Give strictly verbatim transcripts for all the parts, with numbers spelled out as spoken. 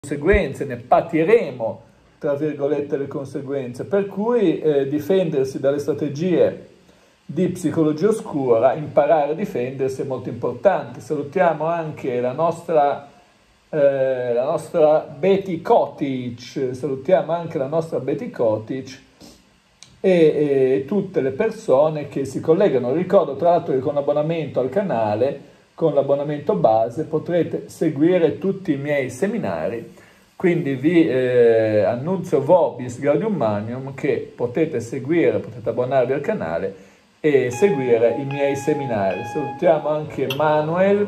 conseguenze, ne patiremo, tra virgolette, le conseguenze, per cui eh, difendersi dalle strategie di psicologia oscura, imparare a difendersi è molto importante. Salutiamo anche la nostra, eh, la nostra Betty Kotic, salutiamo anche la nostra Betty Kotic e, e tutte le persone che si collegano. Ricordo tra l'altro che con l'abbonamento al canale, con l'abbonamento base, potrete seguire tutti i miei seminari. Quindi vi eh, annunzio Vobis Gaudium Magnum che potete seguire, potete abbonarvi al canale e seguire i miei seminari. Salutiamo anche Manuel,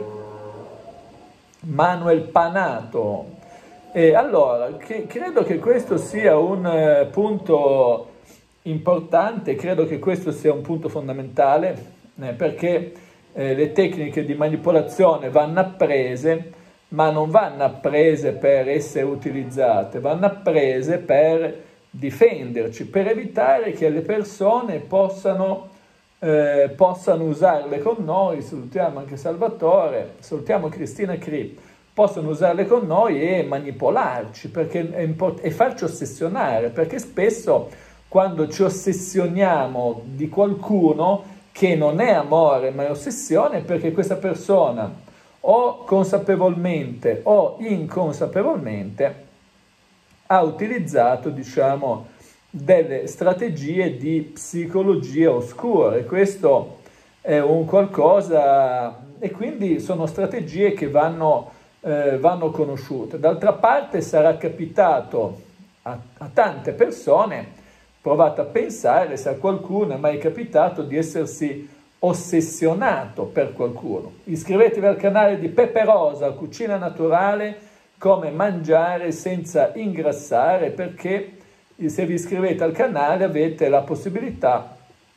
Manuel Panato. E allora, che, credo che questo sia un eh, punto importante, credo che questo sia un punto fondamentale, eh, perché eh, le tecniche di manipolazione vanno apprese, ma non vanno apprese per essere utilizzate, vanno apprese per difenderci, per evitare che le persone possano, eh, possano usarle con noi. Salutiamo anche Salvatore, salutiamo Cristina Cri, possono usarle con noi e manipolarci perché è import- e farci ossessionare, perché spesso quando ci ossessioniamo di qualcuno che non è amore ma è ossessione, perché questa persona o consapevolmente o inconsapevolmente ha utilizzato, diciamo, delle strategie di psicologia oscura, e questo è un qualcosa, e quindi sono strategie che vanno, eh, vanno conosciute. D'altra parte sarà capitato a, a tante persone, provate a pensare se a qualcuno è mai capitato di essersi ossessionato per qualcuno. Iscrivetevi al canale di Pepe Rosa, Cucina Naturale, come mangiare senza ingrassare, perché se vi iscrivete al canale avete la possibilità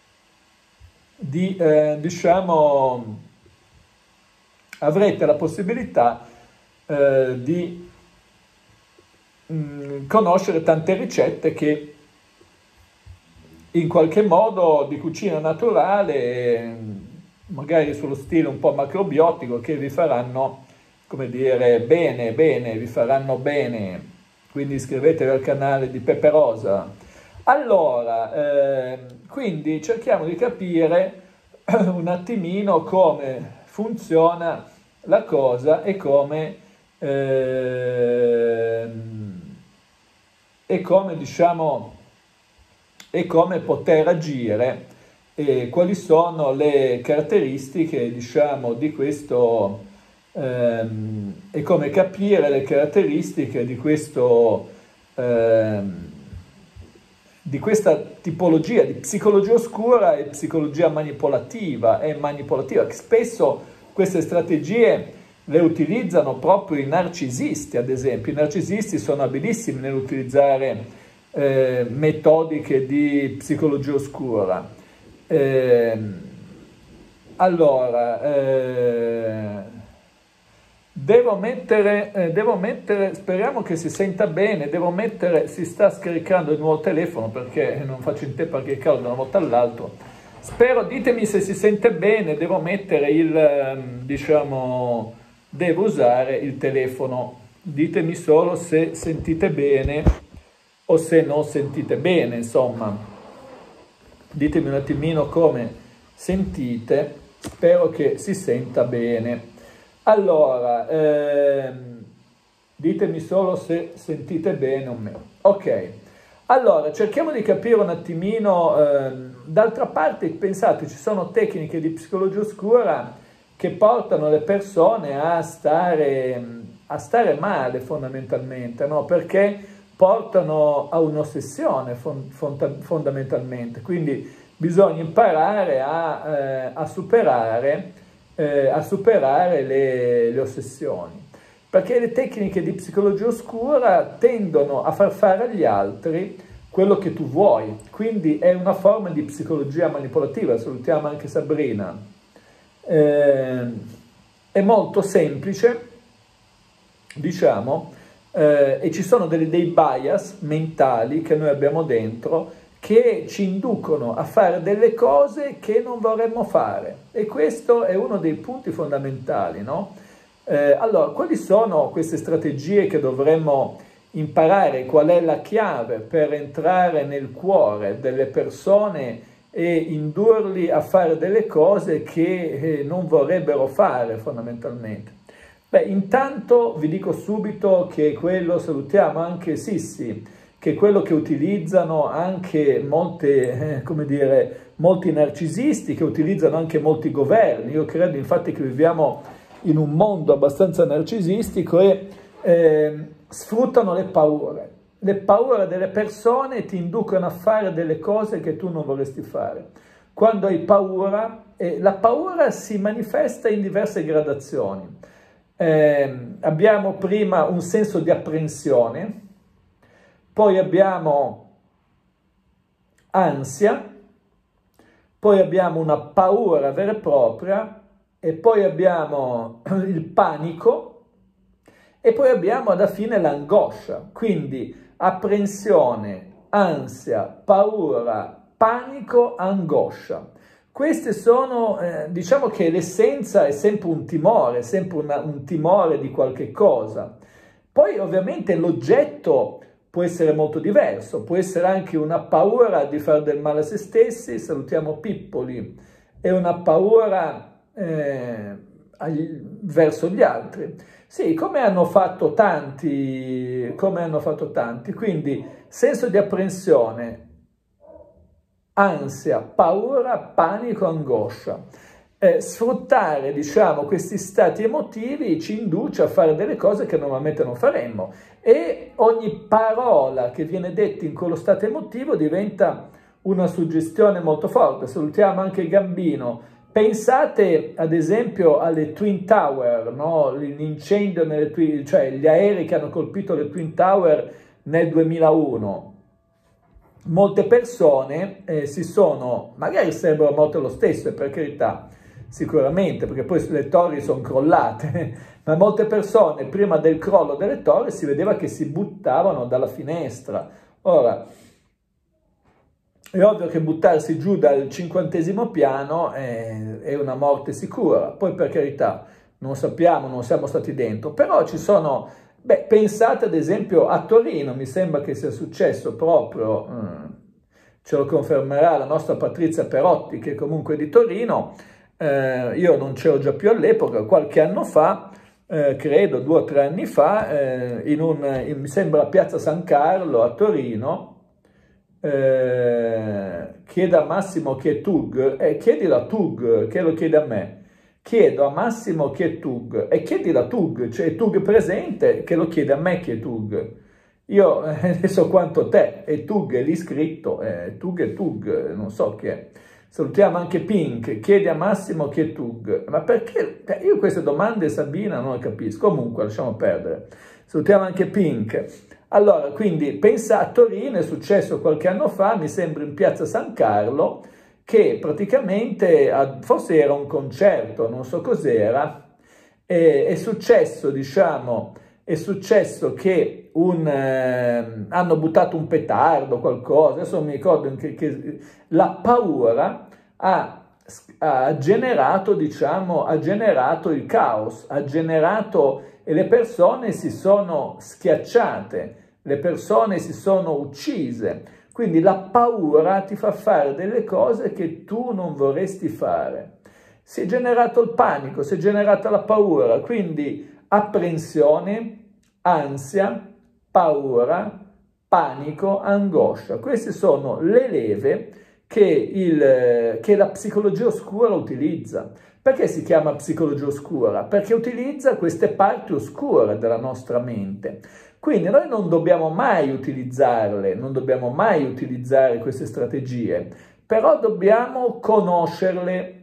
di, eh, diciamo, avrete la possibilità eh, di mh, conoscere tante ricette che in qualche modo di cucina naturale, magari sullo stile un po' macrobiotico, che vi faranno, come dire, bene, bene, vi faranno bene. Quindi iscrivetevi al canale di Pepe Rosa. Allora, eh, quindi cerchiamo di capire un attimino come funziona la cosa e come, eh, e come diciamo, e come poter agire e quali sono le caratteristiche, diciamo, di questo ehm, e come capire le caratteristiche di questo ehm, di questa tipologia di psicologia oscura e psicologia manipolativa e manipolativa, che spesso queste strategie le utilizzano proprio i narcisisti. Ad esempio, i narcisisti sono abilissimi nell'utilizzare Eh, metodiche di psicologia oscura. Eh, allora, eh, devo mettere, eh, devo mettere, speriamo che si senta bene, devo mettere, si sta scaricando il nuovo telefono perché non faccio in tempo a caricarlo da una volta all'altra. Spero, ditemi se si sente bene, devo mettere il, diciamo, devo usare il telefono, ditemi solo se sentite bene o se non sentite bene, insomma, ditemi un attimino come sentite, spero che si senta bene. Allora, ehm, ditemi solo se sentite bene o meno. Ok, allora, cerchiamo di capire un attimino, ehm, d'altra parte, pensate, ci sono tecniche di psicologia oscura che portano le persone a stare, a stare male fondamentalmente, no? Perché portano a un'ossessione fond fondamentalmente, quindi bisogna imparare a, eh, a superare, eh, a superare le, le ossessioni, perché le tecniche di psicologia oscura tendono a far fare agli altri quello che tu vuoi, quindi è una forma di psicologia manipolativa. Salutiamo anche Sabrina. Eh, è molto semplice, diciamo, Eh, e ci sono dei, dei bias mentali che noi abbiamo dentro che ci inducono a fare delle cose che non vorremmo fare, e questo è uno dei punti fondamentali, no? Eh, allora, quali sono queste strategie che dovremmo imparare? Qual è la chiave per entrare nel cuore delle persone e indurli a fare delle cose che eh, non vorrebbero fare fondamentalmente? Beh, intanto vi dico subito che quello, salutiamo anche Sissi, che quello che utilizzano anche molte, eh, come dire, molti narcisisti, che utilizzano anche molti governi. Io credo infatti che viviamo in un mondo abbastanza narcisistico e eh, sfruttano le paure. Le paure delle persone ti inducono a fare delle cose che tu non vorresti fare. Quando hai paura, eh, la paura si manifesta in diverse gradazioni. Eh, abbiamo prima un senso di apprensione, poi abbiamo ansia, poi abbiamo una paura vera e propria, e poi abbiamo il panico, e poi abbiamo alla fine l'angoscia. Quindi apprensione, ansia, paura, panico, angoscia. Queste sono, eh, diciamo che l'essenza è sempre un timore, sempre una, un timore di qualche cosa. Poi ovviamente l'oggetto può essere molto diverso, può essere anche una paura di fare del male a se stessi, salutiamo Pippoli, e una paura eh, agli, verso gli altri. Sì, come hanno fatto tanti, come hanno fatto tanti, quindi senso di apprensione, ansia, paura, panico, angoscia. Eh, sfruttare, diciamo, questi stati emotivi ci induce a fare delle cose che normalmente non faremmo, e ogni parola che viene detta in quello stato emotivo diventa una suggestione molto forte. Salutiamo anche Gambino. Pensate ad esempio alle Twin Tower, no? L'incendio nelle Twin, cioè gli aerei che hanno colpito le Twin Tower nel duemilauno. Molte persone eh, si sono, magari sarebbero morte lo stesso, per carità, sicuramente, perché poi le torri sono crollate, ma molte persone prima del crollo delle torri si vedeva che si buttavano dalla finestra. Ora, è ovvio che buttarsi giù dal cinquantesimo piano è, è una morte sicura, poi per carità non sappiamo, non siamo stati dentro, però ci sono, beh, pensate ad esempio a Torino, mi sembra che sia successo proprio, mm, ce lo confermerà la nostra Patrizia Perotti, che comunque è di Torino, eh, io non c'ero già più all'epoca, qualche anno fa, eh, credo due o tre anni fa, eh, in un, in, mi sembra a Piazza San Carlo a Torino. Eh, chiedo a Massimo chi è Tug, e eh, chiedilo a Tug che lo chiede a me, chiedo a Massimo chi è Tug e chiedilo a Tug, cioè Tug presente che lo chiede a me chi è Tug. Io eh, ne so quanto te, e Tug è lì scritto, eh, Tug è Tug, non so chi è. Salutiamo anche Pink, chiedi a Massimo chi è Tug, ma perché? Io queste domande, Sabina, non le capisco, comunque lasciamo perdere. Salutiamo anche Pink. Allora, quindi pensa a Torino, è successo qualche anno fa, mi sembra in Piazza San Carlo, che praticamente, forse era un concerto, non so cos'era, è successo, diciamo, è successo che un, eh, hanno buttato un petardo, qualcosa, adesso non mi ricordo, che, che la paura ha, ha generato, diciamo, ha generato il caos, ha generato, e le persone si sono schiacciate, le persone si sono uccise. Quindi la paura ti fa fare delle cose che tu non vorresti fare. Si è generato il panico, si è generata la paura, quindi apprensione, ansia, paura, panico, angoscia. Queste sono le leve che, il, che la psicologia oscura utilizza. Perché si chiama psicologia oscura? Perché utilizza queste parti oscure della nostra mente. Quindi noi non dobbiamo mai utilizzarle, non dobbiamo mai utilizzare queste strategie, però dobbiamo conoscerle,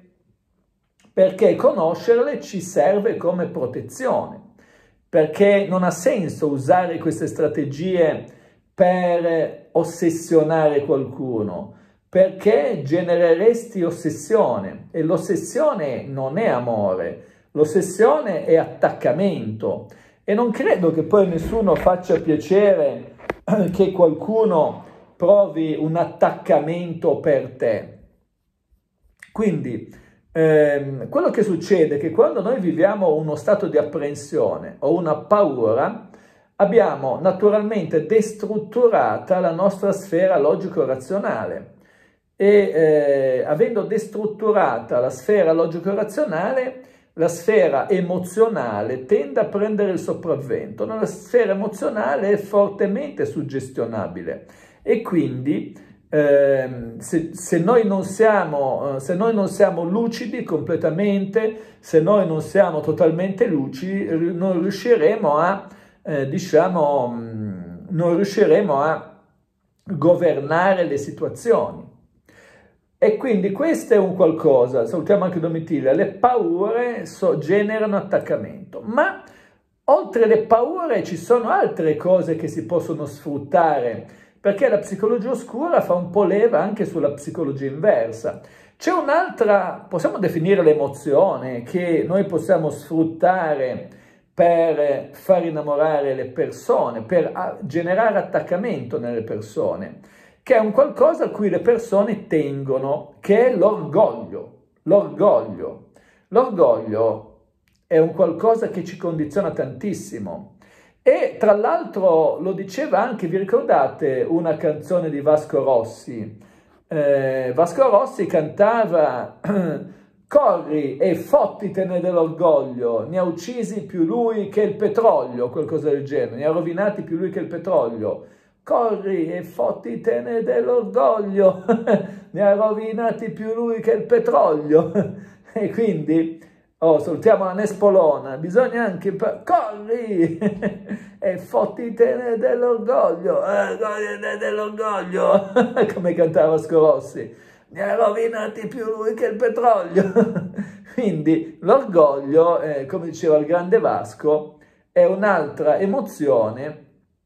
perché conoscerle ci serve come protezione, perché non ha senso usare queste strategie per ossessionare qualcuno, perché genereresti ossessione, e l'ossessione non è amore, l'ossessione è attaccamento, e non credo che poi nessuno faccia piacere che qualcuno provi un attaccamento per te. Quindi Eh, quello che succede è che quando noi viviamo uno stato di apprensione o una paura, abbiamo naturalmente destrutturata la nostra sfera logico-razionale e eh, avendo destrutturata la sfera logico-razionale, la sfera emozionale tende a prendere il sopravvento. La sfera emozionale è fortemente suggestionabile e quindi eh, se, se, noi non siamo, se noi non siamo lucidi completamente, se noi non siamo totalmente lucidi, non riusciremo a, eh, diciamo, non riusciremo a governare le situazioni. E quindi questo è un qualcosa, salutiamo anche Domitilla, le paure so, generano attaccamento, ma oltre le paure ci sono altre cose che si possono sfruttare, perché la psicologia oscura fa un po' leva anche sulla psicologia inversa. C'è un'altra, possiamo definire l'emozione, che noi possiamo sfruttare per far innamorare le persone, per generare attaccamento nelle persone, che è un qualcosa a cui le persone tengono, che è l'orgoglio. L'orgoglio. L'orgoglio è un qualcosa che ci condiziona tantissimo. E tra l'altro lo diceva anche, vi ricordate, una canzone di Vasco Rossi? Eh, Vasco Rossi cantava corri e fottitene dell'orgoglio, ne ha uccisi più lui che il petrolio, qualcosa del genere, ne ha rovinati più lui che il petrolio. Corri e fottitene dell'orgoglio, ne ha rovinati più lui che il petrolio. E quindi, oh, salutiamo la Nespolona, bisogna anche, corri e fottitene dell'orgoglio, eh, dell'orgoglio, come cantava Scorossi, ne ha rovinati più lui che il petrolio. Quindi l'orgoglio, eh, come diceva il grande Vasco, è un'altra emozione.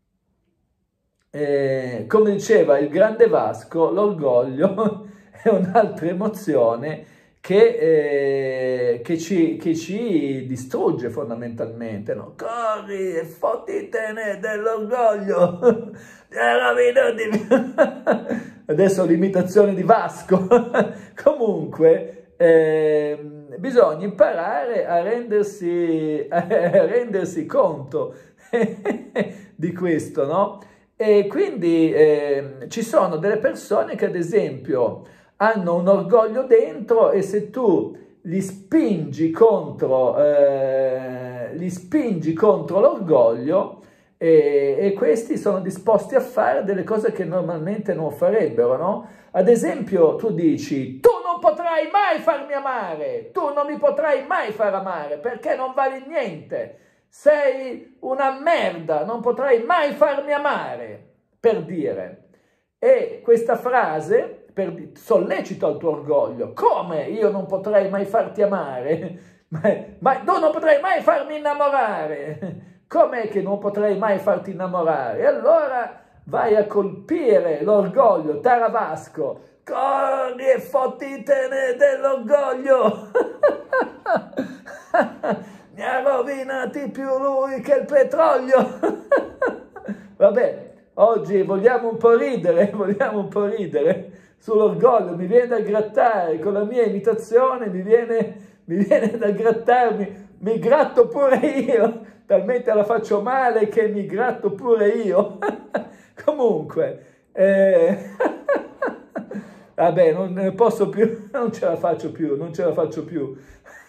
Eh, come diceva il grande Vasco, l'orgoglio è un'altra emozione che, eh, che, ci, che ci distrugge fondamentalmente, no? Corri e fottitene dell'orgoglio. Adesso l'imitazione di Vasco. Comunque eh, bisogna imparare a rendersi, a rendersi conto di questo, no? E quindi eh, ci sono delle persone che ad esempio hanno un orgoglio dentro e se tu li spingi contro, eh, li spingi contro l'orgoglio e, e questi sono disposti a fare delle cose che normalmente non farebbero, no? Ad esempio tu dici, tu non potrai mai farmi amare, tu non mi potrai mai far amare perché non vali niente. Sei una merda, non potrai mai farmi amare, per dire. E questa frase per, sollecita il tuo orgoglio. Come io non potrei mai farti amare? Ma, ma tu non potrai mai farmi innamorare. Com'è che non potrei mai farti innamorare? E allora vai a colpire l'orgoglio, Taravasco. Corri e fottitene dell'orgoglio. Ne ha rovinati più lui che il petrolio. Vabbè, oggi vogliamo un po' ridere, vogliamo un po' ridere sull'orgoglio. Mi viene da grattare, con la mia imitazione mi viene, mi viene da grattarmi, mi gratto pure io, talmente la faccio male che mi gratto pure io. Comunque, eh, vabbè, non ne posso più, non ce la faccio più, non ce la faccio più.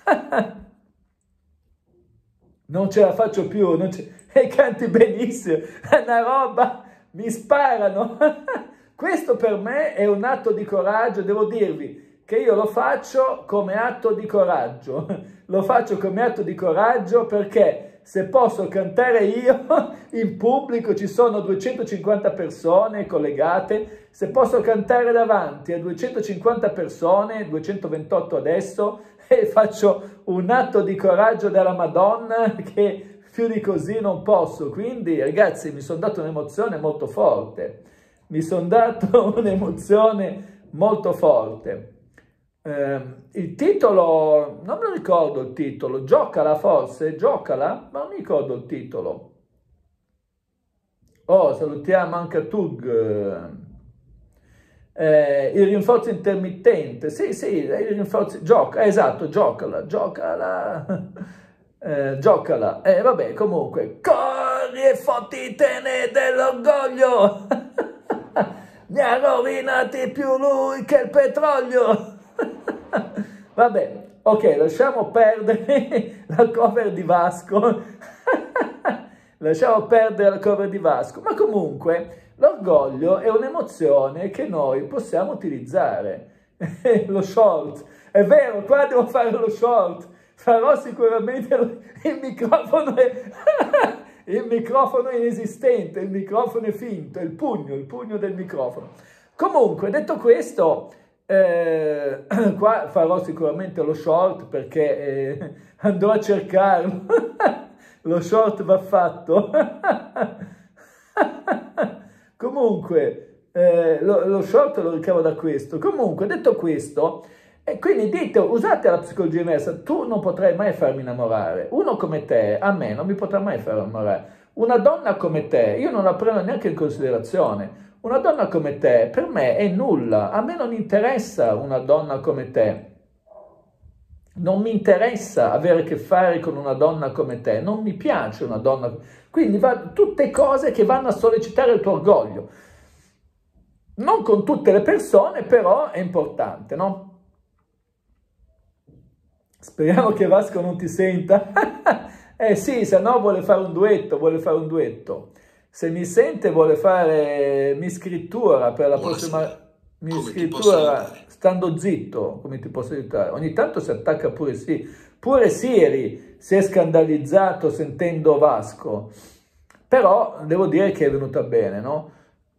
Non ce la faccio più, non ce... e canti benissimo, è una roba, mi sparano. Questo per me è un atto di coraggio, devo dirvi che io lo faccio come atto di coraggio, lo faccio come atto di coraggio perché se posso cantare io, in pubblico ci sono duecentocinquanta persone collegate, se posso cantare davanti a duecentocinquanta persone, duecentoventotto adesso, e faccio un atto di coraggio della Madonna che più di così non posso. Quindi ragazzi mi sono dato un'emozione molto forte, mi sono dato un'emozione molto forte. Eh, il titolo, non me lo ricordo il titolo, Giocala forse, Giocala, ma non mi ricordo il titolo. Oh, salutiamo anche a Tug. Eh, il rinforzo intermittente, sì, sì, il rinforzo, gioca, eh, esatto, giocala, giocala, eh, giocala, e eh, vabbè, comunque, corri e fottitene dell'orgoglio, mi ha rovinati più lui che il petrolio, vabbè, ok, lasciamo perdere la cover di Vasco, lasciamo perdere la cover di Vasco, ma comunque... L'orgoglio è un'emozione che noi possiamo utilizzare. Lo short, è vero, qua devo fare lo short, farò sicuramente il microfono, è... il microfono inesistente, il microfono è finto, il pugno, il pugno del microfono. Comunque, detto questo, eh, qua farò sicuramente lo short perché eh, andrò a cercarlo. Lo short va fatto. Comunque, eh, lo, lo short lo ricavo da questo. Comunque, detto questo, e quindi dite, usate la psicologia inversa. Tu non potrai mai farmi innamorare. Uno come te, a me, non mi potrà mai far innamorare. Una donna come te, io non la prendo neanche in considerazione. Una donna come te, per me, è nulla. A me non interessa una donna come te. Non mi interessa avere a che fare con una donna come te, non mi piace una donna, quindi va, tutte cose che vanno a sollecitare il tuo orgoglio. Non con tutte le persone, però è importante, no? Speriamo che Vasco non ti senta. Eh sì, se no vuole fare un duetto, vuole fare un duetto. Se mi sente vuole fare mi scrittura per la Buonasera. prossima... Mi Come ti scrittura posso aiutare? stando zitto, come ti posso aiutare? Ogni tanto si attacca pure sì. Pure Siri si è scandalizzato sentendo Vasco. Però devo dire che è venuta bene, no?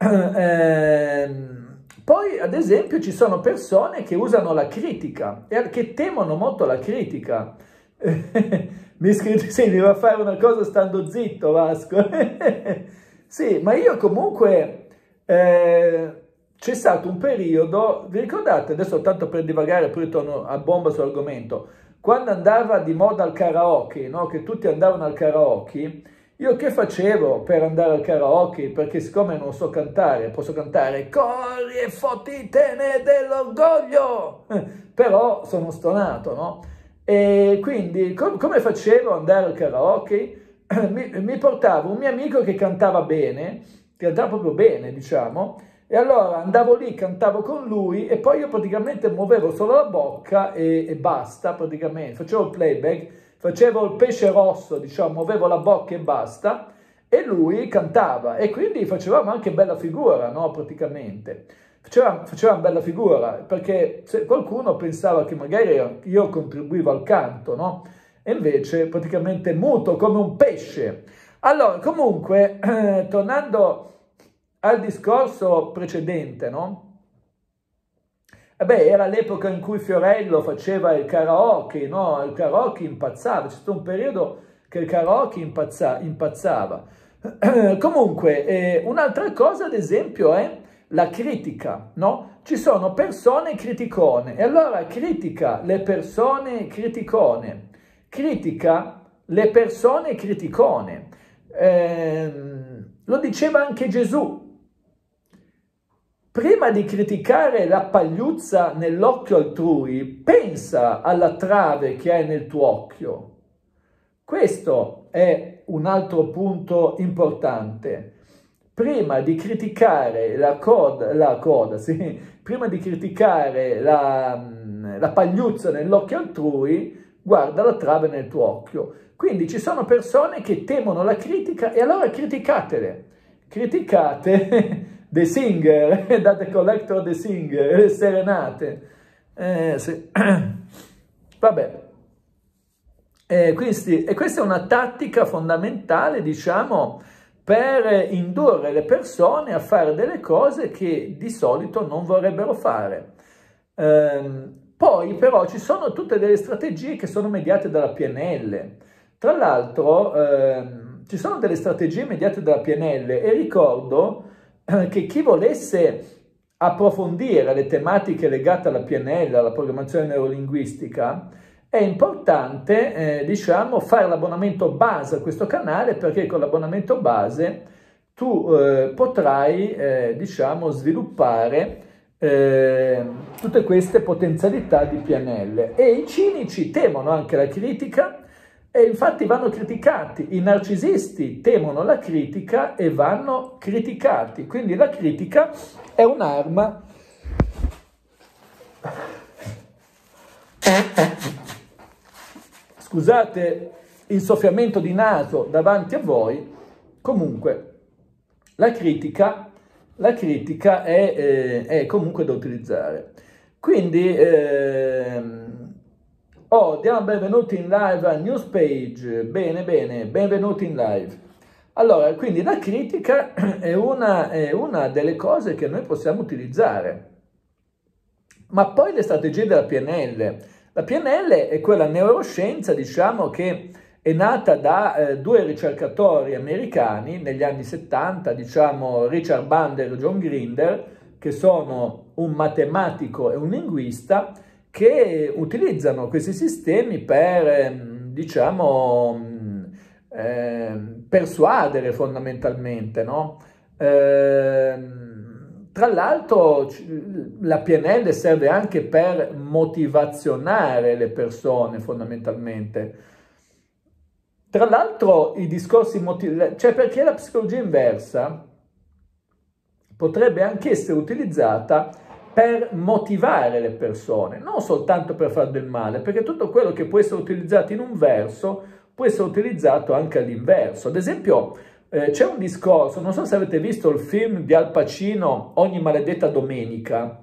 Ehm, poi, ad esempio, ci sono persone che usano la critica, e che temono molto la critica. Mi scrive, sì, mi va a fare una cosa stando zitto, Vasco. Sì, ma io comunque... Eh, c'è stato un periodo, vi ricordate, adesso tanto per divagare, poi torno a bomba sull'argomento, quando andava di moda al karaoke, no? Che tutti andavano al karaoke, io che facevo per andare al karaoke? Perché siccome non so cantare, posso cantare corri e fottitene dell'orgoglio, però sono stonato, no? E quindi com come facevo ad andare al karaoke? Mi, mi portavo un mio amico che cantava bene, che cantava proprio bene, diciamo, e allora andavo lì, cantavo con lui e poi io praticamente muovevo solo la bocca e, e basta, praticamente. Facevo il playback, facevo il pesce rosso, diciamo, muovevo la bocca e basta, e lui cantava. E quindi facevamo anche bella figura, no, praticamente. Facevamo, facevamo bella figura, perché se qualcuno pensava che magari io contribuivo al canto, no? E invece praticamente muto come un pesce. Allora, comunque, eh, tornando... al discorso precedente, no? E beh, era l'epoca in cui Fiorello faceva il karaoke, no? Il karaoke impazzava, c'è stato un periodo che il karaoke impazza, impazzava. Comunque, eh, un'altra cosa, ad esempio, è la critica, no? Ci sono persone criticone, e allora critica le persone criticone, critica le persone criticone. Eh, lo diceva anche Gesù. Prima di criticare la pagliuzza nell'occhio altrui, pensa alla trave che hai nel tuo occhio. Questo è un altro punto importante. Prima di criticare la coda, la coda sì, prima di criticare la, la pagliuzza nell'occhio altrui, guarda la trave nel tuo occhio. Quindi ci sono persone che temono la critica e allora criticatele. Criticate The Singer, da The Collector The Singer, le serenate. Eh, sì. Vabbè. Eh, quindi, e questa è una tattica fondamentale, diciamo, per indurre le persone a fare delle cose che di solito non vorrebbero fare. Eh, poi però ci sono tutte delle strategie che sono mediate dalla P N L. Tra l'altro eh, ci sono delle strategie mediate dalla P N L e ricordo eh, che chi volesse approfondire le tematiche legate alla P N L, alla programmazione neurolinguistica, è importante, eh, diciamo, fare l'abbonamento base a questo canale, perché con l'abbonamento base tu eh, potrai, eh, diciamo, sviluppare eh, tutte queste potenzialità di P N L. E i cinici temono anche la critica e infatti vanno criticati. I narcisisti temono la critica e vanno criticati. Quindi la critica è un'arma scusate il soffiamento di naso davanti a voi. Comunque la critica, la critica è, eh, è comunque da utilizzare. Quindi ehm, oh, diamo benvenuti in live a Newspage. Bene, bene, benvenuti in live. Allora, quindi la critica è una, è una delle cose che noi possiamo utilizzare. Ma poi le strategie della P N L. La P N L è quella neuroscienza, diciamo, che è nata da eh, due ricercatori americani negli anni settanta, diciamo Richard Bandler e John Grinder, che sono un matematico e un linguista, che utilizzano questi sistemi per, eh, diciamo, eh, persuadere fondamentalmente, no? Eh, Tra l'altro la P N L serve anche per motivazionare le persone fondamentalmente. Tra l'altro i discorsi motivazionali, cioè perché la psicologia inversa potrebbe anche essere utilizzata per motivare le persone, non soltanto per fare del male, perché tutto quello che può essere utilizzato in un verso può essere utilizzato anche all'inverso. Ad esempio, Eh, c'è un discorso, non so se avete visto il film di Al Pacino, Ogni maledetta domenica.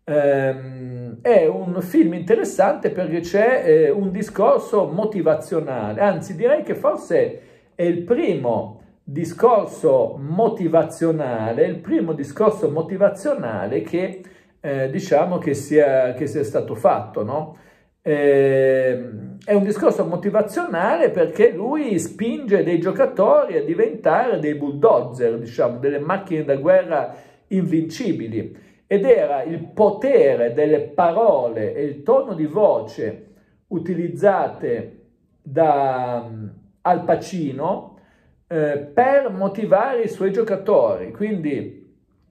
Eh, è un film interessante perché c'è eh, un discorso motivazionale, anzi direi che forse è il primo discorso motivazionale, il primo discorso motivazionale che eh, diciamo che sia, che sia stato fatto, no? Eh, è un discorso motivazionale perché lui spinge dei giocatori a diventare dei bulldozer, diciamo, delle macchine da guerra invincibili, ed era il potere delle parole e il tono di voce utilizzate da Al Pacino eh, per motivare i suoi giocatori. Quindi,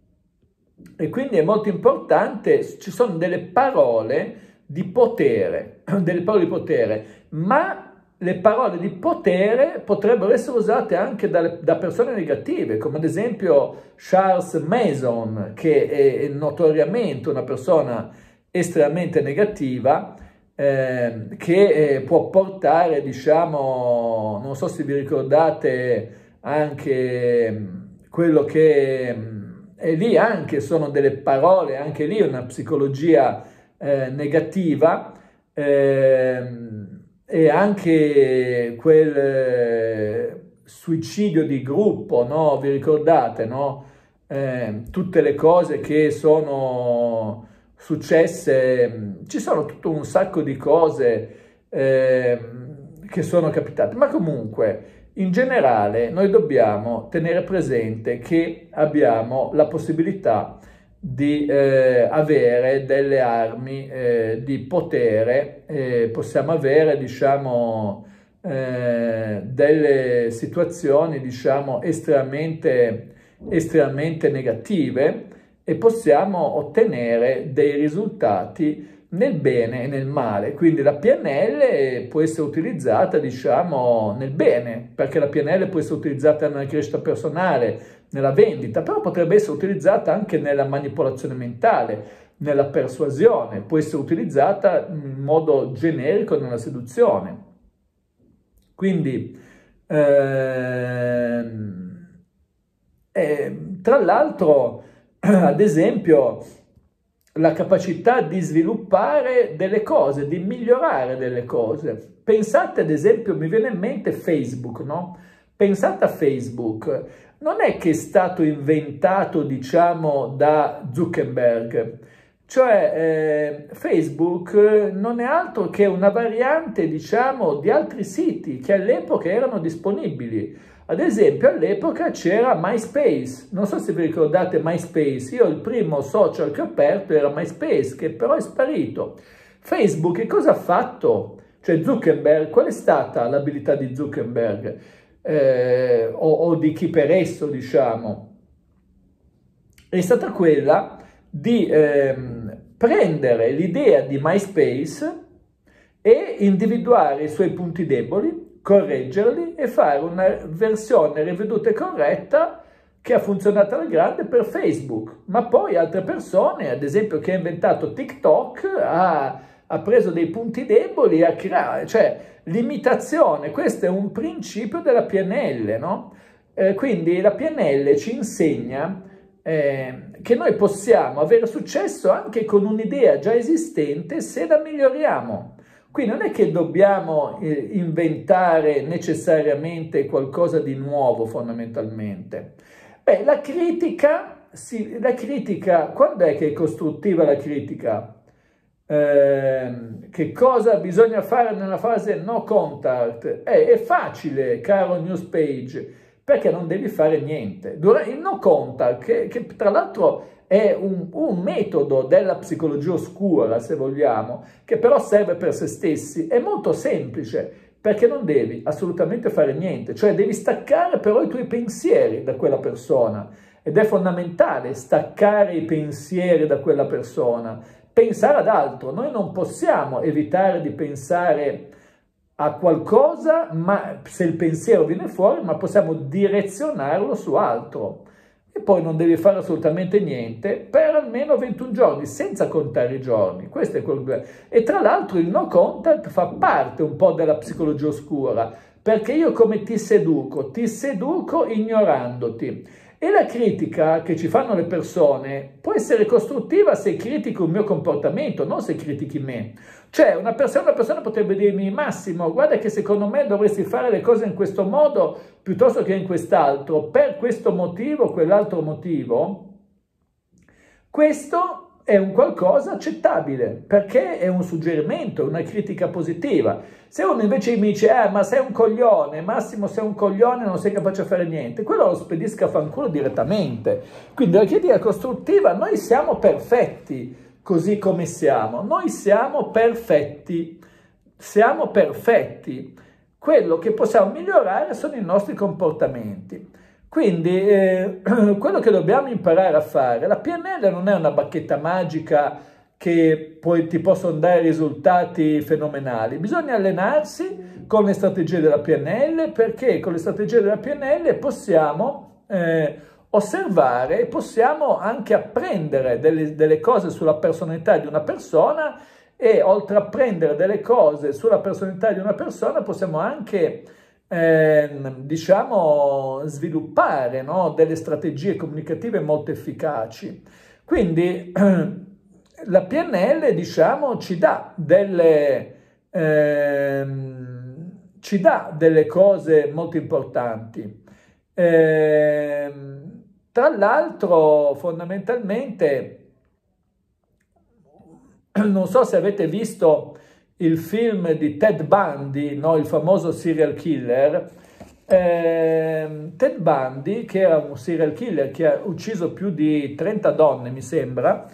e quindi è molto importante, ci sono delle parole di potere, delle parole di potere, ma le parole di potere potrebbero essere usate anche dalle, da persone negative, come ad esempio Charles Mason, che è notoriamente una persona estremamente negativa, eh, che eh, può portare, diciamo, non so se vi ricordate anche quello che, e lì anche sono delle parole, anche lì una psicologia Eh, negativa, eh, e anche quel eh, suicidio di gruppo, no? Vi ricordate, no? Eh, tutte le cose che sono successe, ci sono tutto un sacco di cose eh, che sono capitate, ma comunque in generale noi dobbiamo tenere presente che abbiamo la possibilità di eh, avere delle armi eh, di potere, eh, possiamo avere, diciamo, eh, delle situazioni, diciamo, estremamente, estremamente negative, e possiamo ottenere dei risultati nel bene e nel male. Quindi la P N L può essere utilizzata, diciamo, nel bene, perché la P N L può essere utilizzata nella crescita personale, nella vendita, però potrebbe essere utilizzata anche nella manipolazione mentale, nella persuasione, può essere utilizzata in modo generico nella seduzione. Quindi, ehm, eh, tra l'altro, ad esempio, la capacità di sviluppare delle cose, di migliorare delle cose. Pensate, ad esempio, mi viene in mente Facebook, no? Pensate a Facebook. Non è che è stato inventato, diciamo, da Zuckerberg, cioè eh, Facebook non è altro che una variante, diciamo, di altri siti che all'epoca erano disponibili. Ad esempio, all'epoca c'era MySpace, non so se vi ricordate MySpace, io il primo social che ho aperto era MySpace, che però è sparito. Facebook che cosa ha fatto? Cioè Zuckerberg, qual è stata l'abilità di Zuckerberg? Eh, o, o di chi per esso, diciamo, è stata quella di ehm, prendere l'idea di MySpace e individuare i suoi punti deboli, correggerli e fare una versione riveduta e corretta che ha funzionato alla grande per Facebook. Ma poi altre persone, ad esempio chi ha inventato TikTok, ha, ha preso dei punti deboli e ha creato, cioè l'imitazione, questo è un principio della P N L, no? Eh, quindi la P N L ci insegna eh, che noi possiamo avere successo anche con un'idea già esistente se la miglioriamo. Qui non è che dobbiamo eh, inventare necessariamente qualcosa di nuovo fondamentalmente. Beh, la critica, sì, la critica, quando è che è costruttiva la critica? Eh, che cosa bisogna fare nella fase no contact? Eh, è facile, caro Newspage, perché non devi fare niente. Il no contact, che, che tra l'altro è un, un metodo della psicologia oscura, se vogliamo, che però serve per se stessi, è molto semplice, perché non devi assolutamente fare niente, cioè devi staccare però i tuoi pensieri da quella persona, ed è fondamentale staccare i pensieri da quella persona, pensare ad altro. Noi non possiamo evitare di pensare a qualcosa, ma se il pensiero viene fuori, ma possiamo direzionarlo su altro. E poi non devi fare assolutamente niente per almeno ventuno giorni, senza contare i giorni. Questo è quello che... E tra l'altro il no contact fa parte un po' della psicologia oscura, perché io come ti seduco? Ti seduco ignorandoti. E la critica che ci fanno le persone può essere costruttiva se critico il mio comportamento, non se critichi me. Cioè una persona, una persona potrebbe dirmi: Massimo, guarda che secondo me dovresti fare le cose in questo modo piuttosto che in quest'altro, per questo motivo o quell'altro motivo. Questo è un qualcosa accettabile, perché è un suggerimento, una critica positiva. Se uno invece mi dice: ah, ma sei un coglione, Massimo sei un coglione, non sei capace a fare niente, quello lo spedisca a fanculo direttamente. Quindi la critica costruttiva, noi siamo perfetti così come siamo, noi siamo perfetti, siamo perfetti. Quello che possiamo migliorare sono i nostri comportamenti. Quindi eh, quello che dobbiamo imparare a fare, la P N L non è una bacchetta magica che poi ti possono dare risultati fenomenali, bisogna allenarsi con le strategie della P N L, perché con le strategie della P N L possiamo eh, osservare e possiamo anche apprendere delle, delle cose sulla personalità di una persona, e oltre a apprendere delle cose sulla personalità di una persona possiamo anche Eh, diciamo sviluppare, no, delle strategie comunicative molto efficaci. Quindi la P N L, diciamo, ci dà delle eh, ci dà delle cose molto importanti. Eh, tra l'altro, fondamentalmente, non so se avete visto il film di Ted Bundy, no? Il famoso serial killer. Eh, Ted Bundy, che era un serial killer che ha ucciso più di trenta donne, mi sembra,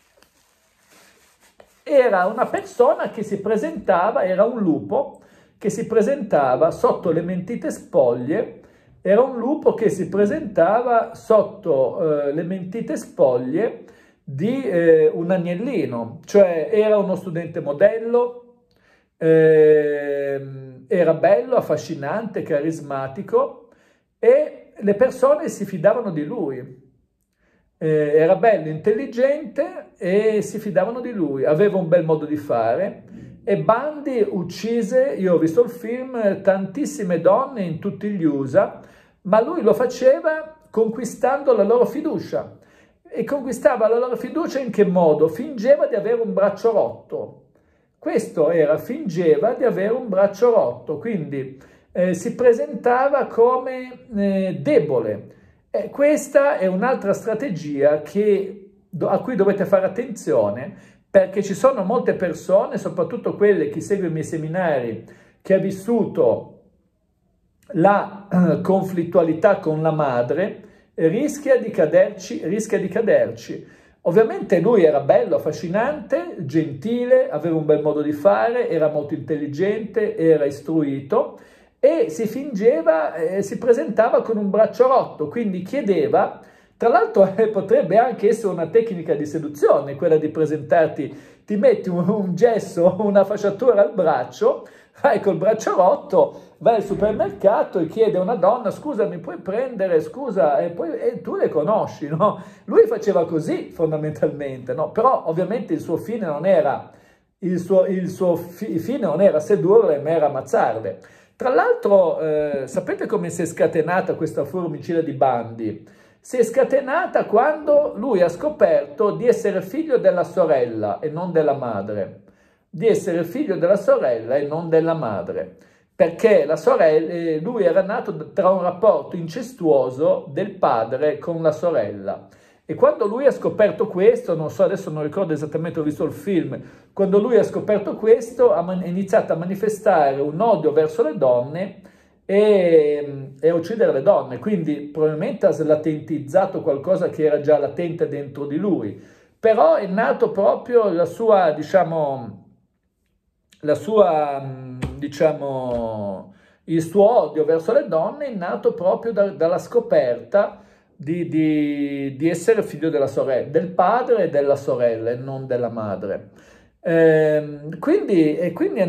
era una persona che si presentava, era un lupo che si presentava sotto le mentite spoglie, era un lupo che si presentava sotto eh, le mentite spoglie di eh, un agnellino, cioè era uno studente modello, Eh, era bello, affascinante, carismatico, e le persone si fidavano di lui. Eh, era bello, intelligente, e si fidavano di lui, aveva un bel modo di fare, e Bundy uccise, io ho visto il film, tantissime donne in tutti gli U S A, ma lui lo faceva conquistando la loro fiducia. E conquistava la loro fiducia in che modo? Fingeva di avere un braccio rotto. Questo era, fingeva di avere un braccio rotto, quindi eh, si presentava come eh, debole. E questa è un'altra strategia che, a cui dovete fare attenzione, perché ci sono molte persone, soprattutto quelle che seguono i miei seminari, che ha vissuto la eh, conflittualità con la madre, rischia di caderci, rischia di caderci. Ovviamente lui era bello, affascinante, gentile, aveva un bel modo di fare, era molto intelligente, era istruito, e si fingeva, eh, si presentava con un braccio rotto, quindi chiedeva Tra l'altro eh, potrebbe anche essere una tecnica di seduzione, quella di presentarti, ti metti un, un gesso, una fasciatura al braccio, vai col braccio rotto, vai al supermercato e chiede a una donna, scusa, mi puoi prendere, scusa, e, poi, e tu le conosci, no? Lui faceva così fondamentalmente, no? Però ovviamente il suo fine non era, il suo, il suo fi, fine non era sedurle, ma era ammazzarle. Tra l'altro, eh, sapete come si è scatenata questa formicida di Bandi? Si è scatenata quando lui ha scoperto di essere figlio della sorella e non della madre. Di essere figlio della sorella e non della madre. Perché la sorella, lui era nato tra un rapporto incestuoso del padre con la sorella. E quando lui ha scoperto questo, non so, adesso non ricordo esattamente, ho visto il film, quando lui ha scoperto questo ha iniziato a manifestare un odio verso le donne e, e a uccidere le donne, quindi probabilmente ha slatentizzato qualcosa che era già latente dentro di lui, però è nato proprio la sua, diciamo, la sua, diciamo, il suo odio verso le donne è nato proprio da, dalla scoperta Di, di, di essere figlio della sorella, del padre e della sorella e non della madre. Eh, quindi, e quindi è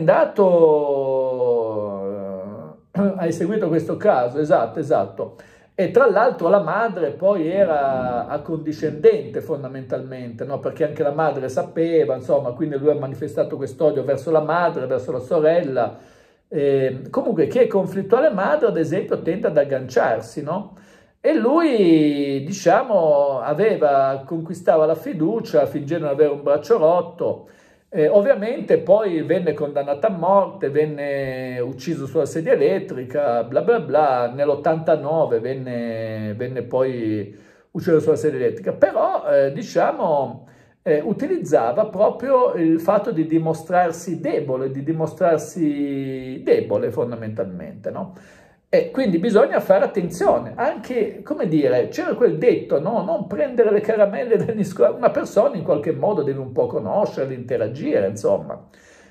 andato, eh, hai seguito questo caso, esatto, esatto. E tra l'altro la madre poi era accondiscendente fondamentalmente, no? Perché anche la madre sapeva, insomma, quindi lui ha manifestato quest'odio verso la madre, verso la sorella. Eh, comunque chi è conflittuale madre, ad esempio, tende ad agganciarsi, no? E lui, diciamo, aveva, conquistava la fiducia, fingendo di avere un braccio rotto. Eh, ovviamente poi venne condannato a morte, venne ucciso sulla sedia elettrica, bla bla bla. Nell'ottantanove venne, venne poi ucciso sulla sedia elettrica. Però, eh, diciamo, eh, utilizzava proprio il fatto di dimostrarsi debole, di dimostrarsi debole fondamentalmente, no? E quindi bisogna fare attenzione, anche, come dire, c'era quel detto, no? Non prendere le caramelle dagli scopi, una persona in qualche modo deve un po' conoscerla, interagire, insomma.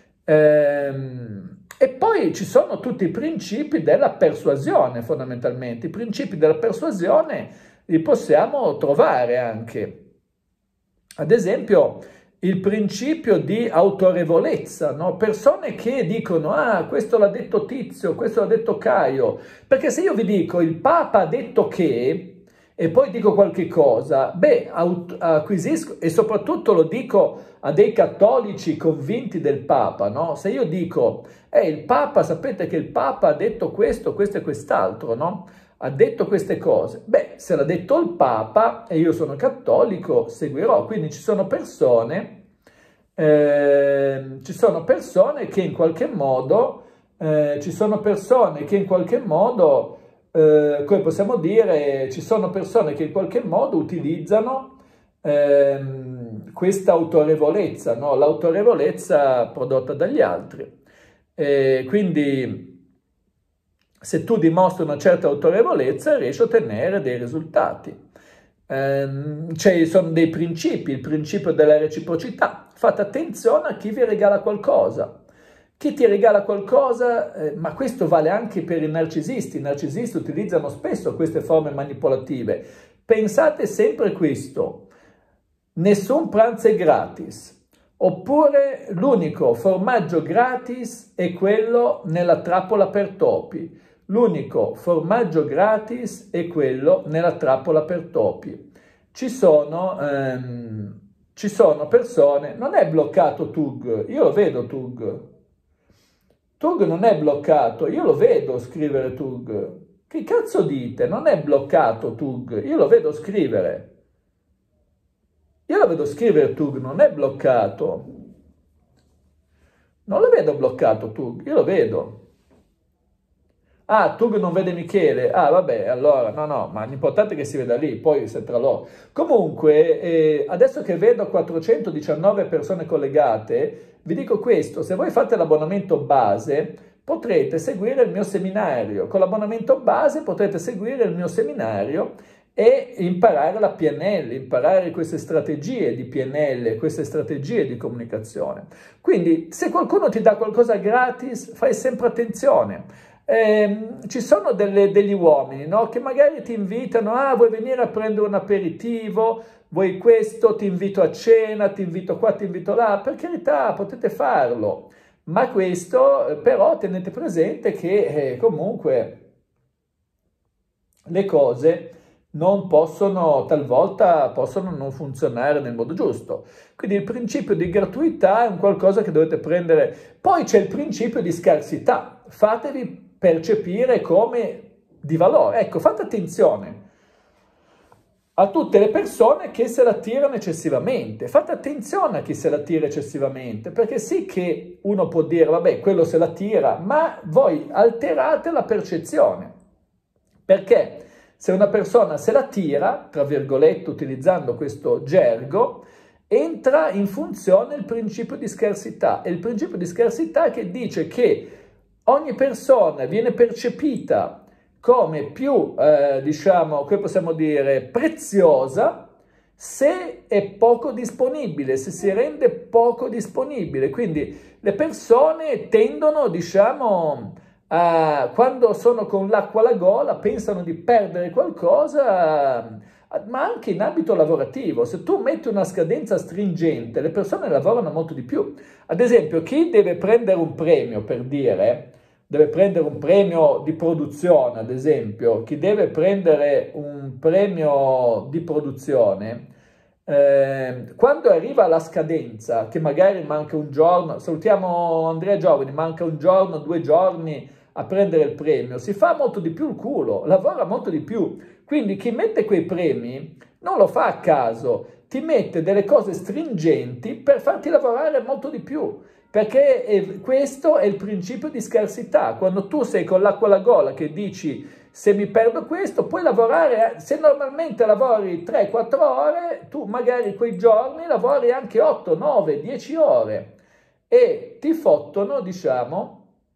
Ehm, e poi ci sono tutti i principi della persuasione, fondamentalmente. I principi della persuasione li possiamo trovare anche. Ad esempio, il principio di autorevolezza, no? Persone che dicono, ah, questo l'ha detto Tizio, questo l'ha detto Caio, perché se io vi dico il Papa ha detto che, e poi dico qualche cosa, beh, acquisisco, e soprattutto lo dico a dei cattolici convinti del Papa, no? Se io dico, eh, il Papa, sapete che il Papa ha detto questo, questo e quest'altro, no? Ha detto queste cose, beh, se l'ha detto il Papa e io sono cattolico, seguirò. Quindi ci sono persone, eh, ci sono persone che in qualche modo, eh, ci sono persone che in qualche modo, eh, come possiamo dire, ci sono persone che in qualche modo utilizzano eh, questa autorevolezza, no? L'autorevolezza prodotta dagli altri. Eh, quindi se tu dimostri una certa autorevolezza riesci a ottenere dei risultati. Ehm, cioè, sono dei principi, il principio della reciprocità. Fate attenzione a chi vi regala qualcosa. Chi ti regala qualcosa, eh, ma questo vale anche per i narcisisti. I narcisisti utilizzano spesso queste forme manipolative. Pensate sempre questo: nessun pranzo è gratis. Oppure l'unico formaggio gratis è quello nella trappola per topi. L'unico formaggio gratis è quello nella trappola per topi. Ci sono, ehm, ci sono persone, non è bloccato Tug, io lo vedo Tug. Tug non è bloccato, io lo vedo scrivere Tug. Che cazzo dite? Non è bloccato Tug, io lo vedo scrivere. Io lo vedo scrivere Tug, non è bloccato. Non lo vedo bloccato Tug, io lo vedo. Ah, Tug non vede Michele. Ah, vabbè, allora, no, no, ma l'importante è che si veda lì, poi se tra loro. Comunque, eh, adesso che vedo quattrocentodiciannove persone collegate, vi dico questo: se voi fate l'abbonamento base, potrete seguire il mio seminario. Con l'abbonamento base potrete seguire il mio seminario e imparare la P N L, imparare queste strategie di P N L, queste strategie di comunicazione. Quindi, se qualcuno ti dà qualcosa gratis, fai sempre attenzione. Eh, ci sono delle, degli uomini, no? Che magari ti invitano, ah, vuoi venire a prendere un aperitivo, vuoi questo, ti invito a cena, ti invito qua, ti invito là, per carità, potete farlo, ma questo però tenete presente che eh, comunque le cose non possono, talvolta possono non funzionare nel modo giusto. Quindi il principio di gratuità è un qualcosa che dovete prendere. Poi c'è il principio di scarsità, fatevi percepire come di valore. Ecco, fate attenzione a tutte le persone che se la tirano eccessivamente. Fate attenzione a chi se la tira eccessivamente, perché sì che uno può dire, vabbè, quello se la tira, ma voi alterate la percezione. Perché se una persona se la tira, tra virgolette, utilizzando questo gergo, entra in funzione il principio di scarsità. E il principio di scarsità che dice che ogni persona viene percepita come più, eh, diciamo, come possiamo dire, preziosa se è poco disponibile, se si rende poco disponibile. Quindi le persone tendono, diciamo, a, quando sono con l'acqua alla gola, pensano di perdere qualcosa, ma anche in ambito lavorativo. Se tu metti una scadenza stringente, le persone lavorano molto di più. Ad esempio, chi deve prendere un premio, per dire, deve prendere un premio di produzione, ad esempio, chi deve prendere un premio di produzione, eh, quando arriva la scadenza, che magari manca un giorno, salutiamo Andrea Giovani, manca un giorno, due giorni a prendere il premio, si fa molto di più il culo, lavora molto di più. Quindi chi mette quei premi non lo fa a caso, ti mette delle cose stringenti per farti lavorare molto di più. Perché è, questo è il principio di scarsità. Quando tu sei con l'acqua alla gola che dici se mi perdo questo, puoi lavorare, se normalmente lavori tre quattro ore, tu magari quei giorni lavori anche otto, nove, dieci ore e ti fottono, diciamo,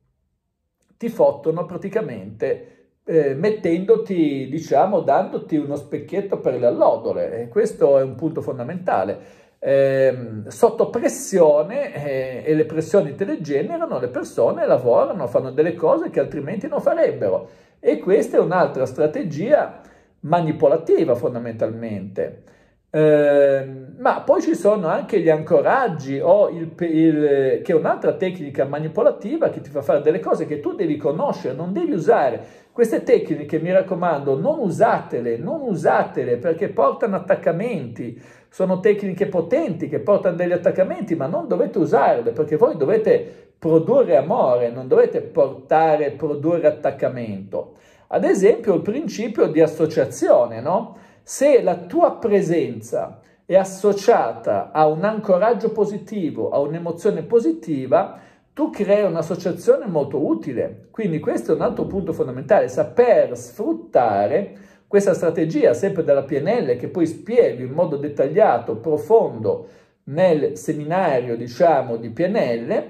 ti fottono praticamente eh, mettendoti, diciamo, dandoti uno specchietto per le allodole. E questo è un punto fondamentale. Eh, sotto pressione eh, e le pressioni te le generano, le persone lavorano, fanno delle cose che altrimenti non farebbero e questa è un'altra strategia manipolativa fondamentalmente. Eh, ma poi ci sono anche gli ancoraggi o il, il, che è un'altra tecnica manipolativa che ti fa fare delle cose che tu devi conoscere, non devi usare. Queste tecniche, mi raccomando, non usatele, non usatele perché portano attaccamenti. Sono tecniche potenti che portano degli attaccamenti, ma non dovete usarle perché voi dovete produrre amore, non dovete portare, produrre attaccamento. Ad esempio il principio di associazione, no? Se la tua presenza è associata a un ancoraggio positivo, a un'emozione positiva, tu crei un'associazione molto utile. Quindi questo è un altro punto fondamentale, saper sfruttare questa strategia sempre della P N L che poi spiego in modo dettagliato, profondo nel seminario, diciamo, di P N L,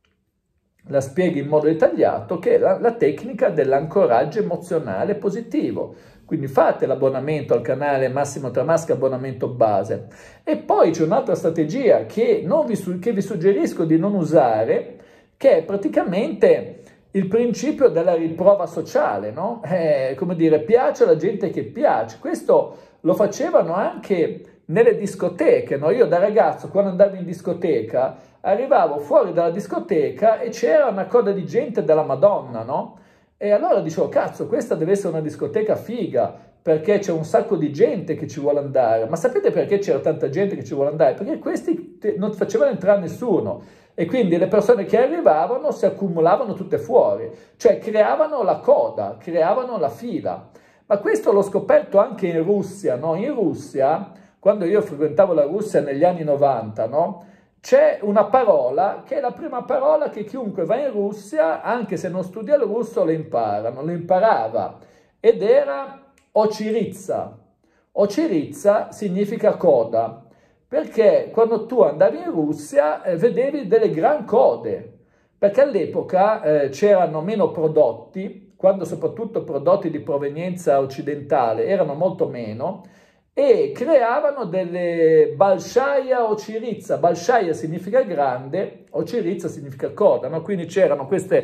la spiego in modo dettagliato, che è la, la tecnica dell'ancoraggio emozionale positivo. Quindi fate l'abbonamento al canale Massimo Tramasca, abbonamento base. E poi c'è un'altra strategia che, non vi, che vi suggerisco di non usare, che è praticamente il principio della riprova sociale, no? Eh, come dire, piace alla gente che piace. Questo lo facevano anche nelle discoteche, no? Io da ragazzo, quando andavo in discoteca, arrivavo fuori dalla discoteca e c'era una coda di gente della Madonna, no? E allora dicevo, cazzo, questa deve essere una discoteca figa, perché c'è un sacco di gente che ci vuole andare. Ma sapete perché c'era tanta gente che ci vuole andare? Perché questi non facevano entrare nessuno. E quindi le persone che arrivavano si accumulavano tutte fuori, cioè creavano la coda, creavano la fila. Ma questo l'ho scoperto anche in Russia, no? In Russia, quando io frequentavo la Russia negli anni novanta, no? C'è una parola che è la prima parola che chiunque va in Russia, anche se non studia il russo, lo imparano, lo imparava, ed era ochiritsa. Ochiritsa significa coda. Perché quando tu andavi in Russia eh, vedevi delle gran code, perché all'epoca eh, c'erano meno prodotti, quando soprattutto prodotti di provenienza occidentale erano molto meno, e creavano delle balshaya ochiritsa. Balshaya significa grande, ochiritsa significa coda, no? Quindi c'erano queste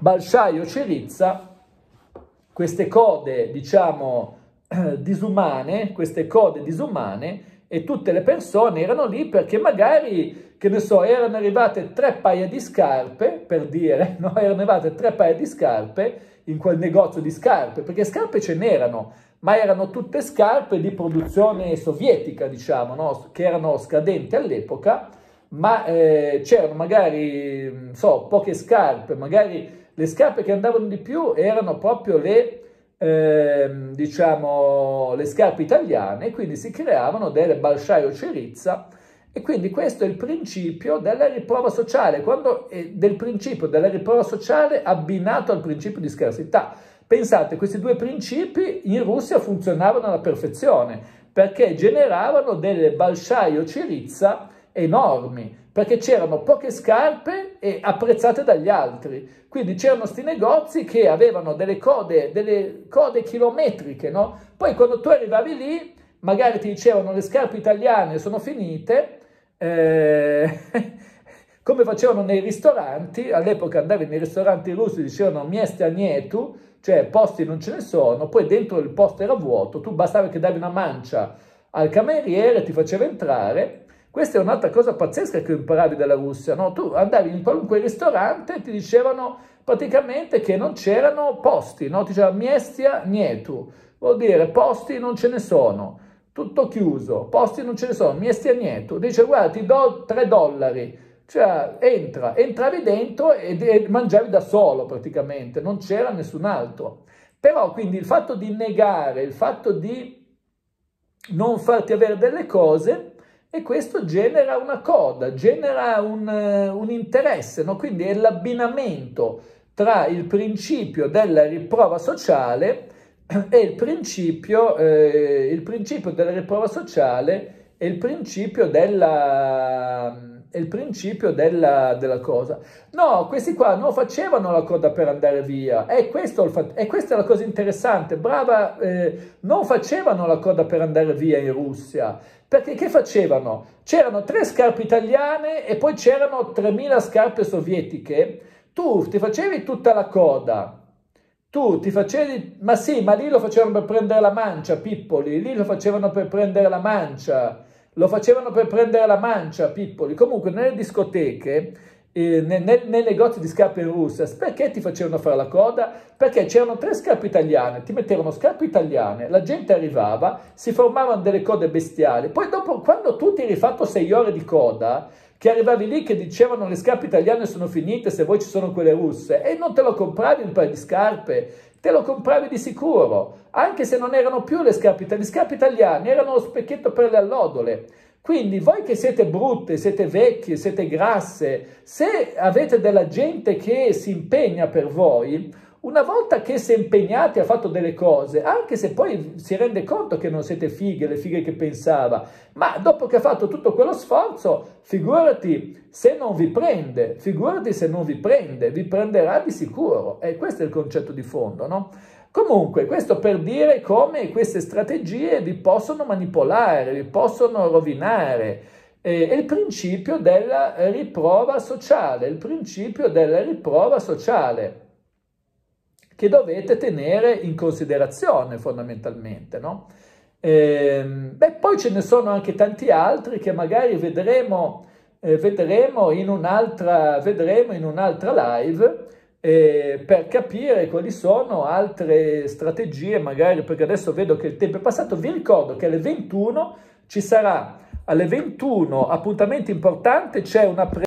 Balshaio Cirizza, queste code, diciamo, disumane, queste code disumane, e tutte le persone erano lì perché magari, che ne so, erano arrivate tre paia di scarpe, per dire, no? Erano arrivate tre paia di scarpe in quel negozio di scarpe, perché scarpe ce n'erano, ma erano tutte scarpe di produzione sovietica, diciamo, no? Che erano scadenti all'epoca, ma eh, c'erano magari, non so, poche scarpe, magari le scarpe che andavano di più erano proprio le... Eh, diciamo le scarpe italiane, quindi si creavano delle Balshaio Cirizza, e quindi questo è il principio della riprova sociale, quando è del principio della riprova sociale abbinato al principio di scarsità. Pensate, questi due principi in Russia funzionavano alla perfezione, perché generavano delle Balshaio Cirizza enormi, perché c'erano poche scarpe e apprezzate dagli altri. Quindi c'erano questi negozi che avevano delle code, delle code chilometriche, no? Poi quando tu arrivavi lì, magari ti dicevano le scarpe italiane sono finite, eh, come facevano nei ristoranti. All'epoca andavi nei ristoranti russi, dicevano mieste a nietu, cioè posti non ce ne sono, poi dentro il posto era vuoto, tu bastava che davi una mancia al cameriere, ti faceva entrare. Questa è un'altra cosa pazzesca che imparavi dalla Russia, no? Tu andavi in qualunque ristorante e ti dicevano praticamente che non c'erano posti, no? Ti dicevano miestia nietu, vuol dire posti non ce ne sono, tutto chiuso, posti non ce ne sono, miestia nietu. Dice guarda ti do tre dollari, cioè entra, entravi dentro e, e mangiavi da solo praticamente, non c'era nessun altro. Però quindi il fatto di negare, il fatto di non farti avere delle cose, e questo genera una coda, genera un, uh, un interesse, no? Quindi è l'abbinamento tra il principio della riprova sociale e il principio, eh, il principio della riprova sociale e il principio della, il principio della, della cosa. No, questi qua non facevano la coda per andare via, e, questo, e questa è la cosa interessante, brava, eh, non facevano la coda per andare via in Russia. Perché che facevano? C'erano tre scarpe italiane e poi c'erano tremila scarpe sovietiche. Tu ti facevi tutta la coda, tu ti facevi, ma sì, ma lì lo facevano per prendere la mancia, pippoli, lì lo facevano per prendere la mancia, lo facevano per prendere la mancia, pippoli. Comunque nelle discoteche, eh, nei, nei negozi di scarpe in Russia, perché ti facevano fare la coda? Perché c'erano tre scarpe italiane, ti mettevano scarpe italiane, la gente arrivava, si formavano delle code bestiali, poi dopo, quando tu ti eri fatto sei ore di coda, che arrivavi lì che dicevano le scarpe italiane sono finite, se voi ci sono quelle russe, e non te lo compravi un paio di scarpe, te lo compravi di sicuro, anche se non erano più le scarpe italiane, le scarpe italiane erano lo specchietto per le allodole. Quindi voi che siete brutte, siete vecchie, siete grasse, se avete della gente che si impegna per voi, una volta che si è impegnati, ha fatto delle cose, anche se poi si rende conto che non siete fighe, le fighe che pensava, ma dopo che ha fatto tutto quello sforzo, figurati se non vi prende, figurati se non vi prende, vi prenderà di sicuro. E questo è il concetto di fondo, no? Comunque, questo per dire come queste strategie vi possono manipolare, vi possono rovinare. Eh, è il principio della riprova sociale, il principio della riprova sociale che dovete tenere in considerazione fondamentalmente, no? Eh, beh, poi ce ne sono anche tanti altri che magari vedremo, eh, vedremo in un'altra vedremo in un'altra live, eh, per capire quali sono altre strategie, magari, perché adesso vedo che il tempo è passato. Vi ricordo che alle ventuno ci sarà, alle ventuno, appuntamento importante, c'è una